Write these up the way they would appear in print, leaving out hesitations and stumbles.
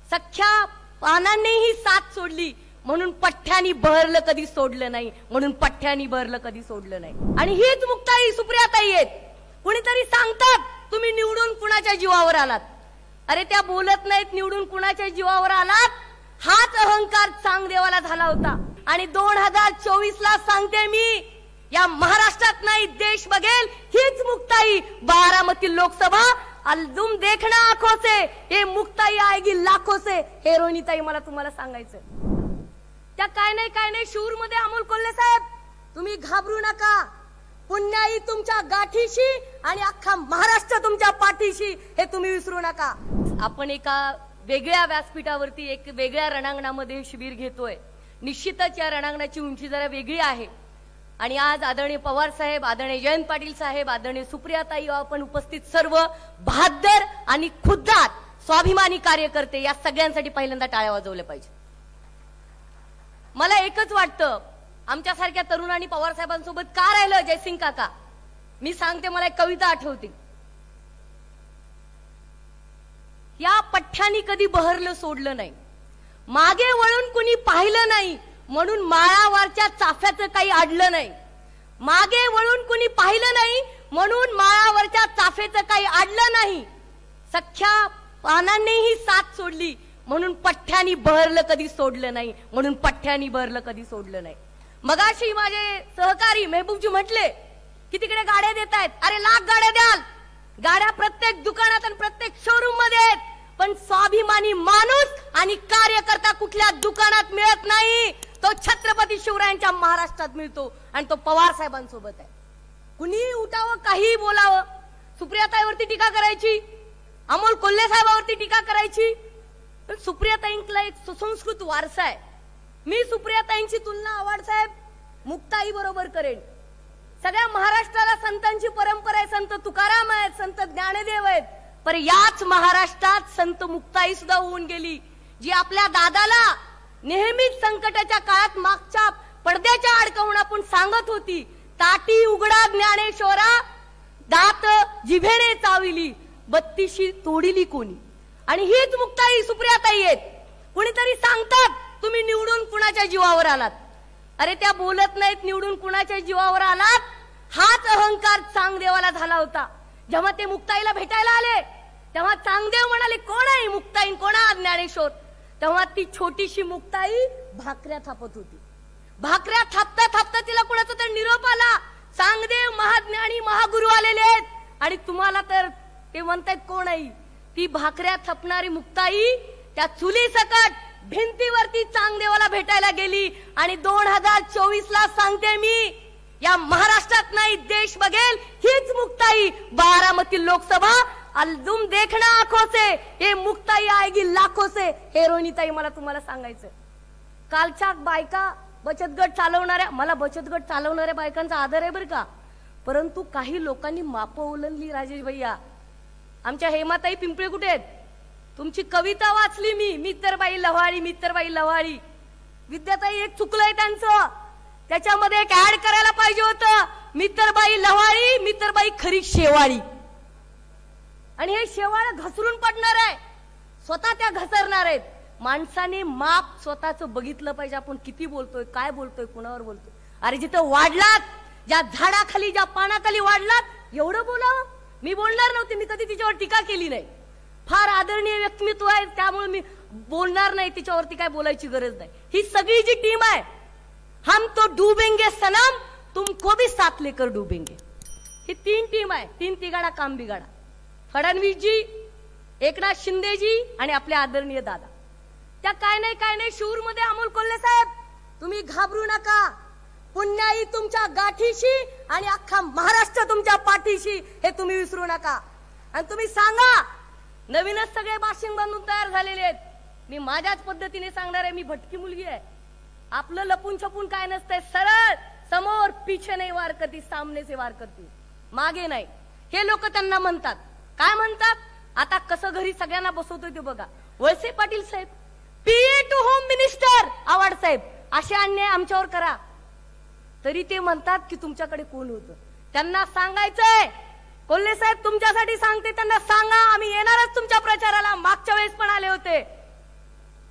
सख्या पानांनीही साथ सोडली म्हणून पठ्ठ्यानी बहरलं कधी सोडलं नाही, म्हणून पठ्ठ्यानी बहरलं कधी सोडलं नाही। आणि हीच मुक्ताई सुप्रियाताई आहेत। कुणीतरी सांगतात तुम्ही निवडून कुणाच्या जीवावर आलात, अरे त्या बोलत नाहीत निवडून कुणाच्या जीवावर आलात, हाच अहंकार चांगदेवाला झाला होता। आणि 2024 ला सांगते मी, या महाराष्ट्रात नाही देश बघेल हीच मुक्ताई। बारामती लोकसभा तुम देखना आंखों से, ये मुक्ताई आएगी लाखों से। हे रोहिणीताई मला तुम्हाला सांगायचं, त्या काय नाही शूर मध्ये अमोल कोल्हे साहेब तुम्ही घाबरू नका। पुण्याई तुमच्या गाठीशी आणि अख्खा महाराष्ट्र तुमच्या पाठीशी, हे तुम्ही विसरू नका। आपण एका वेगळ्या व्यासपीठावरती एक वेगळ्या रणांगणामध्ये शिबिर घेतोय। निश्चितच या रणांगणाची उंची जरा वेगळी आहे आणि आज आदरणीय पवार साहेब, आदरणीय जयंत पाटील साहेब, आदरणीय सुप्रियाताई, आपण उपस्थित सर्व बहादर आणि खुद्दार स्वाभिमानी कार्यकर्ते या सगळ्यांसाठी पहिल्यांदा टाळ्या वाजवल्या पाहिजे। मला एकच वाटतं, आमच्यासारख्या तरुणांनी पवार साहेबांसोबत का राहिलं जयसिंग काका? मी सांगते, मला एक कविता आठवते, या पठ्ठ्यानी कधी बहरलं सोडलं नाही, मागे वळून कुणी पाहिलं नाही म्हणून माळावरच्या चाफ्याचं काही अडलं नाही। मागे वळून कुणी पाहिलं नाही म्हणून माळावरच्या चाफ्याचं काही अडलं नाही। सख्या पानांनीही साथ सोडली म्हणून पठ्ठ्यानी बहरलं कधी सोडलं नाही, म्हणून पठ्ठ्यानी बहरलं कधी सोडलं नाही। मगाशी माझे सहकारी मेहबूबजी म्हटले की तिकडे गाड्या देत आहेत, अरे लाख गाड्या द्याल, गाड्या प्रत्येक दुकानात आणि प्रत्येक शोरूम मध्ये आहेत, पण स्वाभिमानी माणूस आणि कार्यकर्ता कुठल्या दुकानात मिळत नाही, तो छत्रपती शिवरायांच्या महाराष्ट्रात मिळतो आणि तो पवार साहेबांसोबत आहे। कुणी उठावं, काही बोलावं, सुप्रियाताईवरती टीका करायची, अमोल कोल्हे साहेबांवरती टीका करायची, पण सुप्रियाताईंना एक सुसंस्कृत वारसा आहे। मी सुप्रियाताईंची तुलना आव्हाड साहेब मुक्ताई बरोबर करेन। सगळ्या महाराष्ट्राला संतांची परंपरा आहे, संत तुकाराम आहेत, संत ज्ञानदेव आहेत, पर याच महाराष्ट्रात संत मुक्ताई सुद्धा होऊन गेली, जी आपल्या दादाला नेहमीच संकटाच्या काळात मागच्या पडद्याच्या अडकवून आपण सांगत होती, ताटी उघडा ज्ञानेश्वरा, दात जिभेने चाविली, बत्तीशी तोडिली कोणी। आणि हीच मुक्ताई सुप्रियाताई आहेत। कुणीतरी सांगतात तुम्ही निवडून कुणाच्या जीवावर आलात, अरे त्या बोलत नाहीत निवडून कुणाच्या जीवावर आलात, हाच अहंकार चांगदेवाला झाला होता। जेव्हा ते मुक्ताईला भेटायला आले तेव्हा चांगदेव म्हणाले, कोण आहे मुक्ताई, कोण आहे ज्ञानेश्वर? तेव्हा ती छोटीशी मुक्ताई भाकऱ्या थापत होती। भाकऱ्या थापता थापता तिला कुणाचा तर निरोप आला, चांगदेव महाज्ञानी महागुरु आलेले आहेत आणि तुम्हाला तर ते म्हणतायत कोण आहे? ती भाकऱ्या थापणारी मुक्ताई त्या चुली सकट भिंतीवरती चांगदेवाला भेटायला गेली। आणि 2024 ला सांगते मी, या महाराष्ट्रात नाही देश बघेल हीच मुक्ताई। बारामती लोकसभा तुम देखना आंखों से, ये मुक्ताई आएगी लाखों से। हे रोहिणीताई मला तुम्हाला सांगायचं, कालच्या बायका बचत गट चालवणाऱ्या, मला बचत गट चालवणाऱ्या बायकांचा आदर आहे बरं का, परंतु काही लोकांनी माप ओलांडली राजेश भैया। आमच्या हेमाताई पिंपळे कुठे आहेत? तुमची कविता वाचली मी, मित्रबाई लव्हाळी, मित्रबाई लव्हाळी। विद्याताई एक चुकलंय त्यांचं, त्याच्यामध्ये एक ऍड करायला पाहिजे होतं, मित्रबाई लव्हाळी, मित्रबाई खरी शेवाळी। आणि हे शेवाळ घसरून पडणार आहे, स्वतः त्या घसरणार आहेत। माणसाने माप स्वतःच बघितलं पाहिजे, आपण किती बोलतोय, काय बोलतोय, कुणावर बोलतोय। अरे जिथं वाढलात, ज्या झाडाखाली ज्या पानाखाली वाढलात, एवढं बोलावं? मी बोलणार नव्हते, मी कधी तिच्यावर टीका केली नाही, फार आदरणीय व्यक्तिमत्व आहे त्यामुळे मी बोलणार नाही, तिच्यावरती काय बोलायची गरज नाही। ही सगळी जी टीम आहे, हम तो डूबेंगे सनम, तुमको भी साथ लेकर डूबेंगे, ही तीन टीम आहे, तीन तिगाडा काम बिगाडा। फडणवीस जी, एकनाथ शिंदे जी आणि आपले आदरणीय दादा, त्या काय नाही शूर मध्ये अमोल कोल्हे साहेब तुम्ही घाबरू नका। पुण्याई तुमच्या गाठीशी आणि अख्खा महाराष्ट्र तुमच्या पाठीशी, हे तुम्ही विसरू नका। आणि तुम्ही सांगा, नवीनच सगळे बाशिंग बांधून तयार झालेले आहेत। मी माझ्याच पद्धतीने सांगणार आहे, मी भटकी मुलगी आहे, आपलं लपून छपून काय नसतंय, सरळ समोर, पीछे नाही वार करती, सामने से वार करती, मागे नाही। हे लोक त्यांना म्हणतात, काय म्हणतात? आता कसं घरी सगळ्यांना बसवतोय ते बघा, वळसे पाटील साहेब, PA to home minister Awhad साहेब, असे अन्याय आमच्यावर करा, तरी ते म्हणतात की तुमच्याकडे कोण होतं। त्यांना सांगायचंय, कोल्हे साहेब तुमच्यासाठी सांगते, त्यांना सांगा आम्ही येणारच तुमच्या प्रचाराला, मागच्या वेळेस पण आले होते,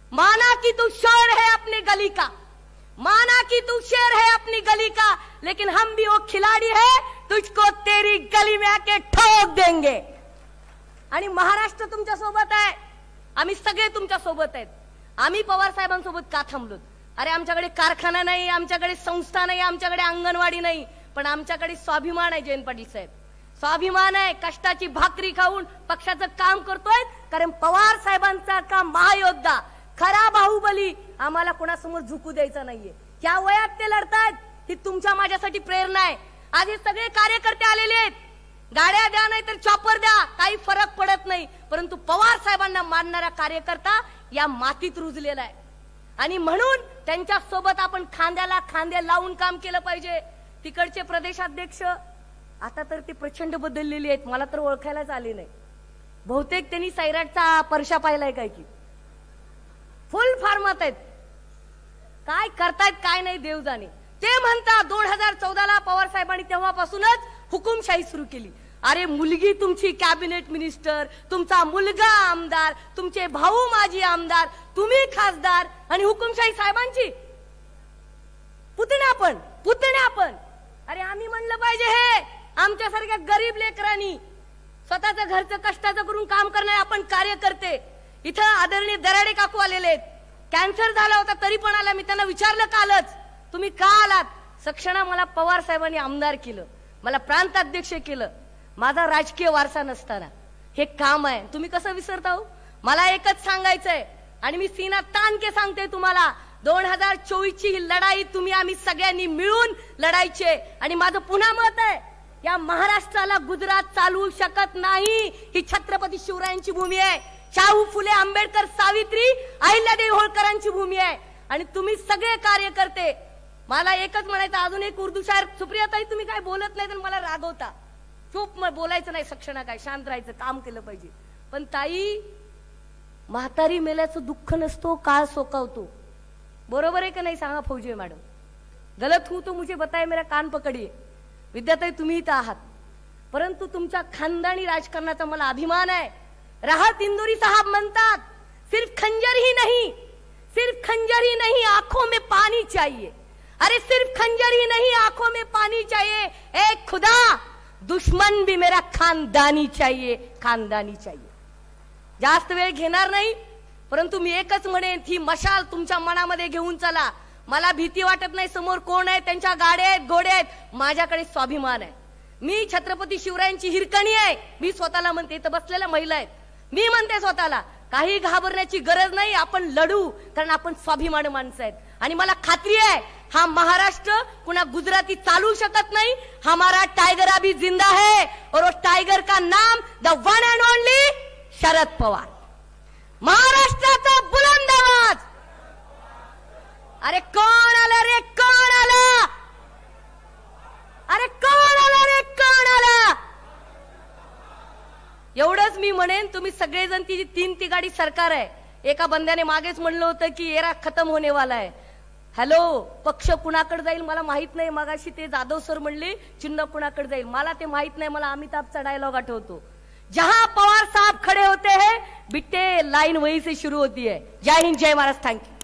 माना कि तू शेर है अपनी गली का, माना कि तू शेर है अपनी गली का, लेकिन हम भी वो खिलाड़ी है, तुझको तेरी गली में आके ठोक देंगे। आणि महाराष्ट्र तुमच्या सोबत आहे, आम्ही सगळे तुमच्या सोबत आहेत। आम्ही पवार साहेबांसोबत का थांबलोत? अरे आमच्याकडे कारखाना नाही, आमच्याकडे संस्था नाही, आमच्याकडे अंगणवाडी नाही, पण आमच्याकडे स्वाभिमान आहे। जयंत पाटील साहेब, स्वाभिमान आहे। कष्टाची भाकरी खाऊन पक्षाचं काम करतोय, कारण पवार साहेबांचा का महायोद्धा, खरा बाहुबली आम्हाला कोणासमोर झुकू द्यायचा नाहीये। त्या वयात ते लढतायत, ही तुमच्या माझ्यासाठी प्रेरणा आहे। आज हे सगळे कार्यकर्ते आलेले आहेत, गाड्या द्या नाही तर चॉपर द्या, काही फरक पडत नाही, परंतु पवार साहेबांना मानणारा कार्यकर्ता या मातीत रुजलेला आहे आणि म्हणून त्यांच्या सोबत आपण खांद्याला खांदे लावून काम केलं पाहिजे। तिकडचे प्रदेशाध्यक्ष आता तर ते प्रचंड बदललेले आहेत, मला तर ओळखायलाच आले नाही। बहुतेक त्यांनी सैराटचा परशा पाहिलाय काय की फुल फार्मात आहेत, काय करतायत काय नाही देव जाणे। ते म्हणतात 2014ला पवार साहेबांनी तेव्हापासूनच हुकुमशाही सुरू केली। अरे मुलगी तुमची कॅबिनेट मिनिस्टर, तुमचा मुलगा आमदार, तुमचे भाऊ माजी आमदार, तुम्ही खासदार आणि हुकुमशाही साहेबांची पुतण्या पण। अरे आम्ही म्हणलं पाहिजे हे आमच्यासारख्या गरीब लेकरांनी स्वतःच्या घरचं कष्टाचं करून काम करणारे आपण कार्यकर्ते। इथं आदरणीय दराडे काकू आलेले आहेत, कॅन्सर झाला होता तरी पण आला। मी त्यांना विचारलं कालच, तुम्ही का आलात? सक्षणा मला पवार साहेबांनी आमदार केलं, मला प्रांताध्यक्ष केलं, माझा राजकीय वारसा नसताना हे काम आहे, तुम्ही कसं विसरता हो? मला एकच सांगायचंय आणि मी सीना ताण के सांगते तुम्हाला, 2024ची ही लढाई तुम्ही आम्ही सगळ्यांनी मिळून लढायचे। आणि माझं पुन्हा मत आहे, या महाराष्ट्राला गुजरात चालवू शकत नाही, ही छत्रपती शिवरायांची भूमी आहे, शाहू फुले आंबेडकर सावित्री अहिल्यादेवी होळकरांची भूमी आहे। आणि तुम्ही सगळे कार्यकर्ते, मला एकच म्हणायचं, अजून एक उर्दू शायर, सुप्रियाताई तुम्ही काय बोलत नाही तर मला रागवता, चूप बोलायचं नाही, सक्षणा काय शांत राहायचं, काम केलं पाहिजे। पण ताई, म्हातारी मेल्याचं दुःख नसतो, काळ सोकावतो, बरोबर आहे का नाही सांगा फौजी मॅडम? गलत हूं तो मुझे बताए, मेरा कान पकडिये। विद्याताई तुम्ही इथं आहात, परंतु तुमच्या खानदानी राजकारणाचा मला अभिमान आहे। राहत इंदुरी साहब म्हणतात, सिर्फ खंजर ही नहीं आंखों में पानी चाहिए। अरे सिर्फ खंजर ही नहीं आंखों में पानी चाहिए, ए खुदा दुश्मन भी मेरा खानदानी चाहिए। जास्त वेळ घेणार नाही, परंतु मी एकच म्हणेन, ही मशाल तुमच्या मनामध्ये घेऊन चला। मला भीती वाटत नाही, समोर कोण आहे, त्यांच्या गाड्या आहेत, घोडे आहेत, माझ्याकडे स्वाभिमान आहे। मी छत्रपती शिवरायांची हिरकणी आहे, मी स्वतःला म्हणते, इथं बसलेल्या महिला आहेत, मी म्हणते स्वतःला, काही घाबरण्याची गरज नाही, आपण लढू, कारण आपण स्वाभिमानी माणसं आहेत। आणि मला खात्री आहे, हा महाराष्ट्र कुणा गुजराती चालू शकत नाही। हमारा टाइगर अभी जिंदा है और वो टाइगर का नाम the one and only Sharad Pawar. महाराष्ट्राचा बुलंद आवाज, अरे कोण आलं रे, कोण आलं? अरे कोण आलं रे, कोण आलं? एवढंच मी म्हणेन, तुम्ही सगळेजण, ती 3 गाडी सरकार आहे। एका बंद्याने मागेच म्हणलं होतं की एरा खतम होने वाला है। हॅलो, पक्ष कुणाकडे जाईल मला माहित नाही, मगाशी ते जाधव सर म्हणले चिन्ह कुणाकडे जाईल, मला ते माहित नाही, मला अमिताभचा डायलॉग आठवतो, जहां पवार साहब खड़े होते हैं बिट्टे लाइन वहीं से शुरू होती है। जय हिंद, जय महाराष्ट्र, थैंक यू।